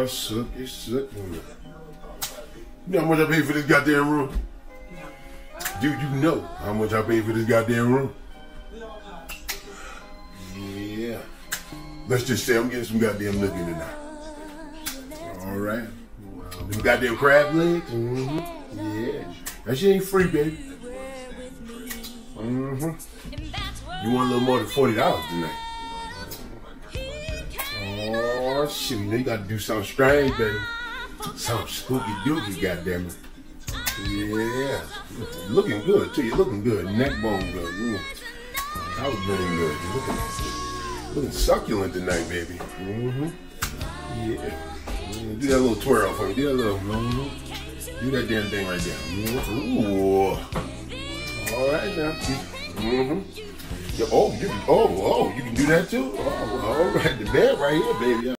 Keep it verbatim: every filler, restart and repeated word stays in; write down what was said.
suck it, suck it. You know how much I paid for this goddamn room? Dude, you know how much I paid for this goddamn room? Yeah. Let's just say I'm getting some goddamn looking tonight. Alright. Them goddamn crab legs? Mm-hmm. Yeah. That shit ain't free, baby. Mm-hmm. You want a little more than forty dollars tonight? Oh, shit. You know you gotta do something strange, baby. Something spooky dooky, goddammit. Yeah. Looking good, too. You're looking good. Neck bone good. Mm. I was looking good. You're looking, looking succulent tonight, baby. Mm-hmm. Yeah. Do that little twirl for me. Do that little. Mm-hmm. Do that damn thing right there. Mm-hmm. Ooh. All right now. Mm-hmm. Yeah, oh, you can, oh, oh, you can do that too? Oh, all right. The bed right here, baby.